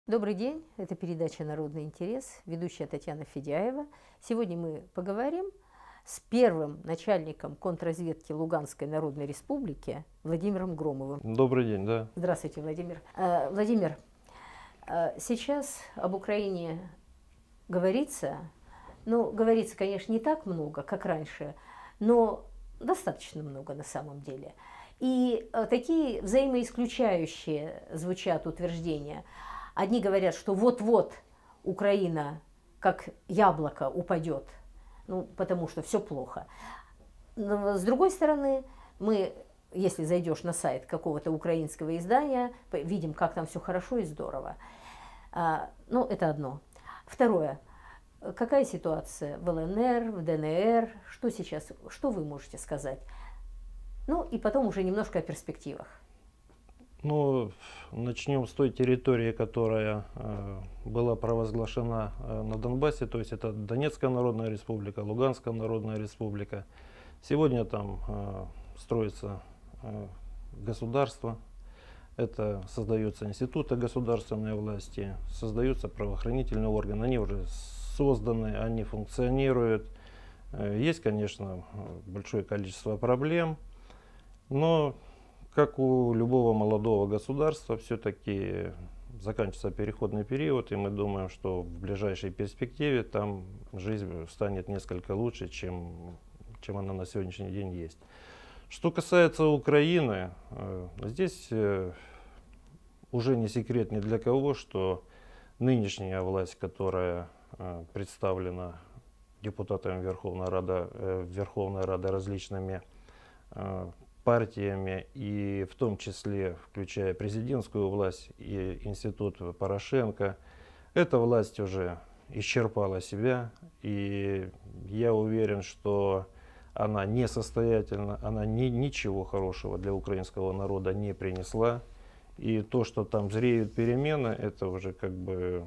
Добрый день, это передача «Народный интерес», ведущая Татьяна Федяева. Сегодня мы поговорим с первым начальником контрразведки Луганской Народной Республики Владимиром Громовым. Добрый день, да. Здравствуйте, Владимир. Владимир, сейчас об Украине говорится, говорится, конечно, не так много, как раньше, но достаточно много на самом деле. И такие взаимоисключающие звучат утверждения. Одни говорят, что вот-вот Украина как яблоко упадет, потому что все плохо. Но, с другой стороны, мы, если зайдешь на сайт какого-то украинского издания, видим, как там все хорошо и здорово. Это одно. Второе. Какая ситуация в ЛНР, в ДНР? Что сейчас, что вы можете сказать? И потом уже немножко о перспективах. Начнем с той территории, которая была провозглашена на Донбассе, то есть это Донецкая Народная Республика, Луганская Народная Республика. Сегодня там строится государство, это создаются институты государственной власти, создаются правоохранительные органы, они уже созданы, они функционируют. Есть, конечно, большое количество проблем, но как у любого молодого государства, все-таки заканчивается переходный период, и мы думаем, что в ближайшей перспективе там жизнь станет несколько лучше, чем она на сегодняшний день есть. Что касается Украины, здесь уже не секрет ни для кого, что нынешняя власть, которая представлена депутатами Верховной Рады различными партиями, и в том числе включая президентскую власть и институт Порошенко, эта власть уже исчерпала себя, и я уверен, что она несостоятельна, она ничего хорошего для украинского народа не принесла, и то, что там зреют перемены, это уже как бы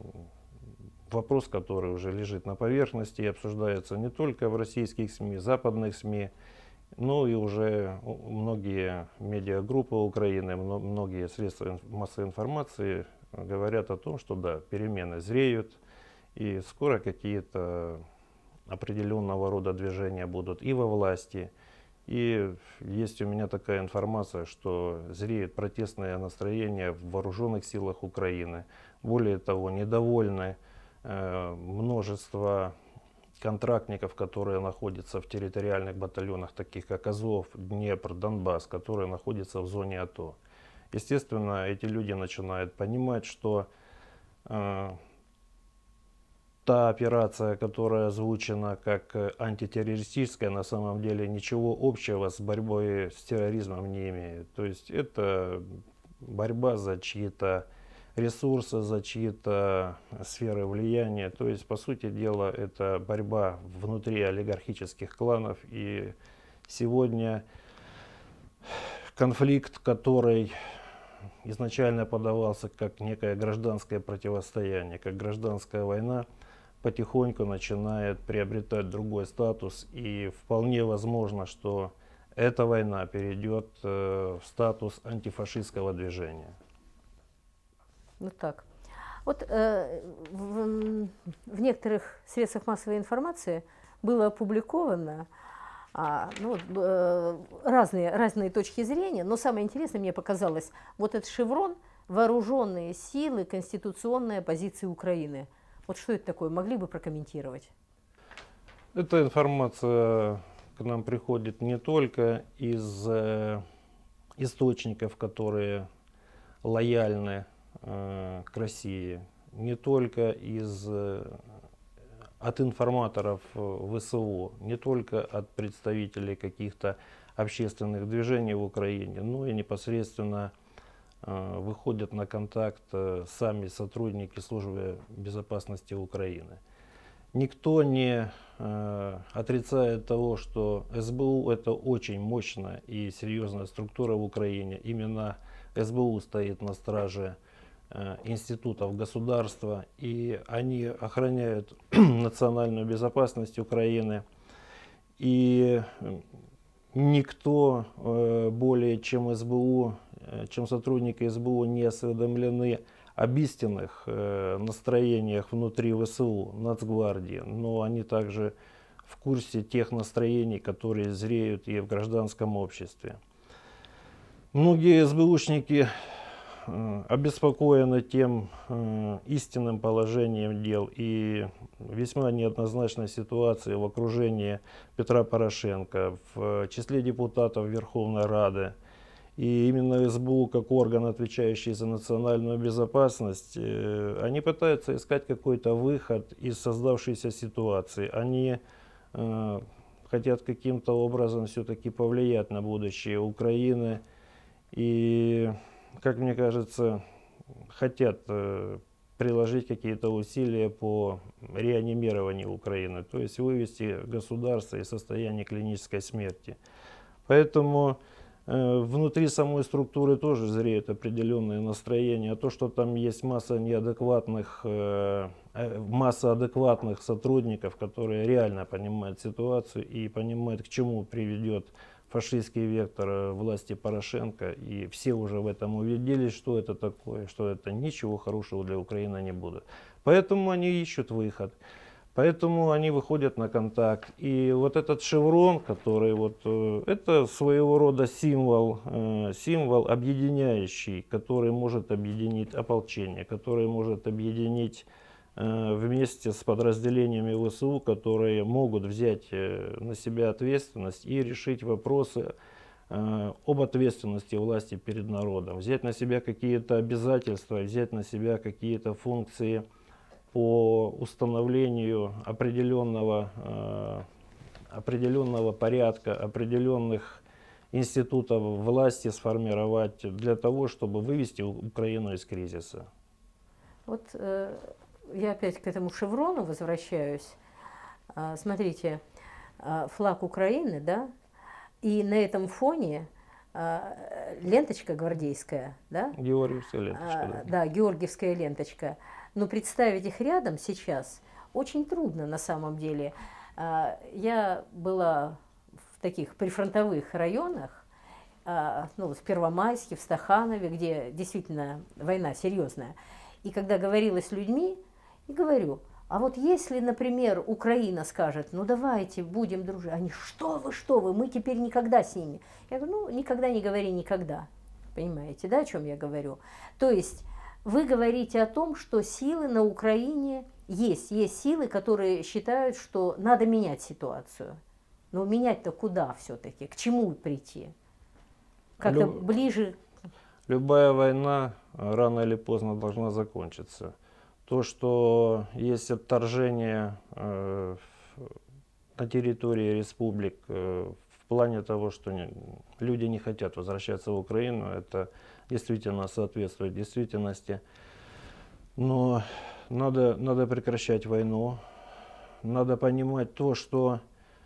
вопрос, который уже лежит на поверхности и обсуждается не только в российских СМИ, западных СМИ, но и уже многие медиагруппы Украины, многие средства массовой информации говорят о том, что да, перемены зреют, и скоро какие-то определенного рода движения будут и во власти. И есть у меня такая информация, что зреет протестное настроение в вооруженных силах Украины. Более того, недовольны множество контрактников, которые находятся в территориальных батальонах, таких как Азов, Днепр, Донбасс, которые находятся в зоне АТО. Естественно, эти люди начинают понимать, что та операция, которая озвучена как антитеррористическая, на самом деле ничего общего с борьбой с терроризмом не имеет. То есть это борьба за чьи-то ресурсы, за чьи-то сферы влияния. То есть, по сути дела, это борьба внутри олигархических кланов. И сегодня конфликт, который изначально подавался как некое гражданское противостояние, как гражданская война, потихоньку начинает приобретать другой статус. И вполне возможно, что эта война перейдет в статус антифашистского движения. В некоторых средствах массовой информации было опубликовано разные точки зрения, но самое интересное мне показалось вот этот шеврон «Вооруженные силы, конституционная позиция Украины». Вот что это такое? Могли бы прокомментировать? Эта информация к нам приходит не только из источников, которые лояльны к России, не только от информаторов ВСУ, не только от представителей каких-то общественных движений в Украине, но и непосредственно выходят на контакт сами сотрудники Службы безопасности Украины. Никто не отрицает того, что СБУ это очень мощная и серьезная структура в Украине. Именно СБУ стоит на страже институтов государства, и они охраняют национальную безопасность Украины. И никто более чем СБУ, чем сотрудники СБУ не осведомлены об истинных настроениях внутри ВСУ, Нацгвардии, но они также в курсе тех настроений, которые зреют и в гражданском обществе. Многие СБУшники обеспокоены тем истинным положением дел и весьма неоднозначной ситуацией в окружении Петра Порошенко, в числе депутатов Верховной Рады. И именно СБУ, как орган, отвечающий за национальную безопасность, они пытаются искать какой-то выход из создавшейся ситуации. Они хотят каким-то образом все-таки повлиять на будущее Украины. И, как мне кажется, хотят приложить какие-то усилия по реанимированию Украины, то есть вывести государство из состояния клинической смерти. Поэтому внутри самой структуры тоже зреют определенные настроения. А то, что там есть масса адекватных сотрудников, которые реально понимают ситуацию и понимают, к чему приведет фашистский вектор власти Порошенко, и все уже в этом убедились, что это такое, что это ничего хорошего для Украины не будет. Поэтому они ищут выход, поэтому они выходят на контакт. И вот этот шеврон, который это своего рода символ объединяющий, который может объединить ополчение, который может объединить вместе с подразделениями ВСУ, которые могут взять на себя ответственность и решить вопросы об ответственности власти перед народом, взять на себя какие-то обязательства, взять на себя какие-то функции по установлению определенного порядка, определенных институтов власти сформировать для того, чтобы вывести Украину из кризиса. Вот я опять к этому шеврону возвращаюсь. Смотрите, флаг Украины, да, и на этом фоне ленточка гвардейская, да? Георгиевская ленточка. Да, георгиевская ленточка. Но представить их рядом сейчас очень трудно на самом деле. Я была в таких прифронтовых районах, в Первомайске, в Стаханове, где действительно война серьезная. И когда говорила с людьми, и говорю, а вот если, например, Украина скажет, ну давайте будем дружить, они, что вы, мы теперь никогда с ними. Я говорю, никогда не говори никогда. Понимаете, да, о чем я говорю? То есть вы говорите о том, что силы на Украине есть силы, которые считают, что надо менять ситуацию. Но менять-то куда все-таки? К чему прийти? Как-то ближе. Любая война рано или поздно должна закончиться. То, что есть отторжение на территории республик в плане того, что люди не хотят возвращаться в Украину, это действительно соответствует действительности. Но надо прекращать войну, надо понимать то, что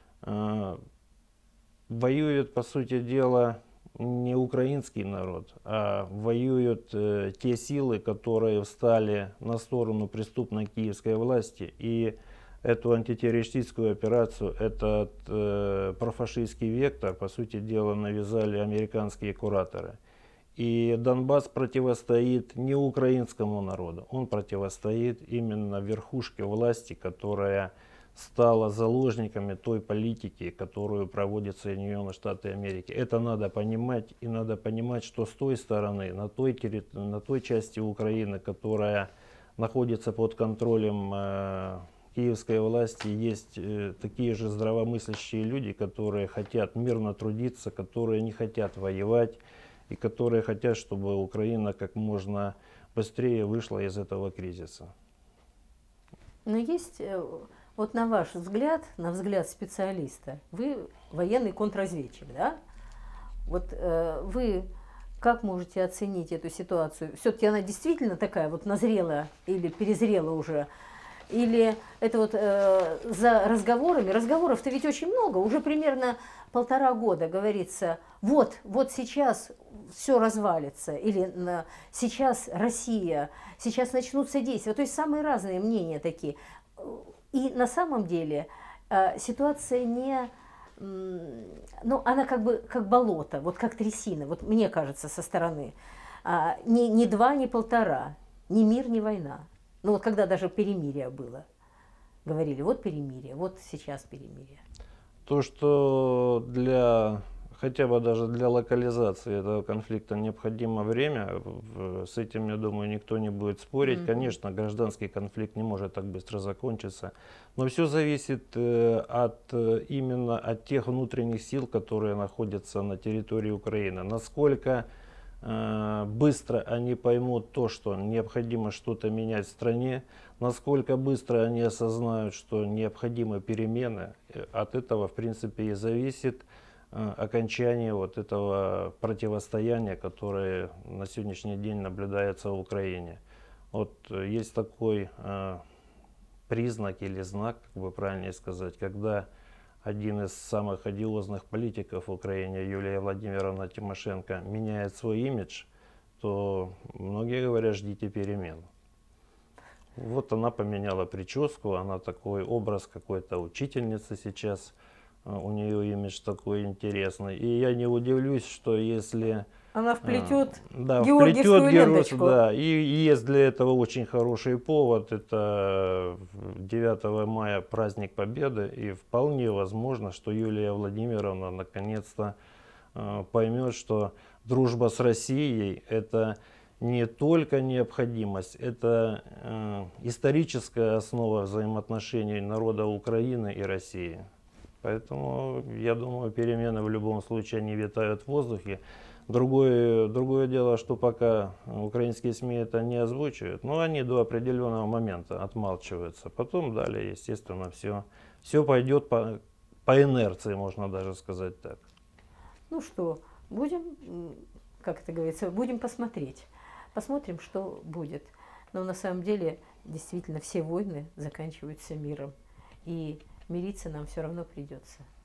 воюет, по сути дела, не украинский народ, а воюют те силы, которые встали на сторону преступной киевской власти. И эту антитеррористическую операцию, этот профашистский вектор, по сути дела, навязали американские кураторы. И Донбасс противостоит не украинскому народу, он противостоит именно верхушке власти, которая стала заложниками той политики, которую проводят Соединенные Штаты Америки. Это надо понимать, и надо понимать, что с той стороны, на той части Украины, которая находится под контролем киевской власти, есть такие же здравомыслящие люди, которые хотят мирно трудиться, которые не хотят воевать, и которые хотят, чтобы Украина как можно быстрее вышла из этого кризиса. Но есть... Вот на ваш взгляд, на взгляд специалиста, вы военный контрразведчик, да? Вот вы как можете оценить эту ситуацию? Все-таки она действительно такая вот назрела или перезрела уже? Или это вот за разговорами? Разговоров-то ведь очень много, уже примерно 1,5 года говорится, вот сейчас все развалится, или сейчас Россия, сейчас начнутся действия. То есть самые разные мнения такие. И на самом деле ситуация не, она как болото, вот как трясина, вот мне кажется со стороны, ни 2, ни 1,5. Ни мир, ни война. Ну вот когда даже перемирие было, говорили, вот перемирие, вот сейчас перемирие. То, что хотя бы даже для локализации этого конфликта необходимо время, с этим, я думаю, никто не будет спорить. Конечно, гражданский конфликт не может так быстро закончиться, но все зависит именно от тех внутренних сил, которые находятся на территории Украины. Насколько быстро они поймут то, что необходимо что-то менять в стране, насколько быстро они осознают, что необходимы перемены. От этого, в принципе, и зависит окончание вот этого противостояния, которое на сегодняшний день наблюдается в Украине. Вот есть такой признак или знак, как бы правильнее сказать, когда один из самых одиозных политиков в Украине, Юлия Владимировна Тимошенко, меняет свой имидж, то многие говорят, ждите перемен. Вот она поменяла прическу, она такой образ какой-то учительницы сейчас, у нее имидж такой интересный. И я не удивлюсь, что если... Она вплетет да, георгиевскую ленточку. Да, и есть для этого очень хороший повод. Это 9 мая праздник Победы, и вполне возможно, что Юлия Владимировна наконец-то поймет, что дружба с Россией – это не только необходимость, это историческая основа взаимоотношений народа Украины и России. Поэтому, я думаю, перемены в любом случае не витают в воздухе. Другое дело, что пока украинские СМИ это не озвучивают, но они до определенного момента отмалчиваются. Потом далее, естественно, все пойдет по инерции, можно даже сказать так. Ну что, будем, как это говорится, будем посмотреть. Посмотрим, что будет. Но на самом деле, действительно, все войны заканчиваются миром. И мириться нам все равно придется.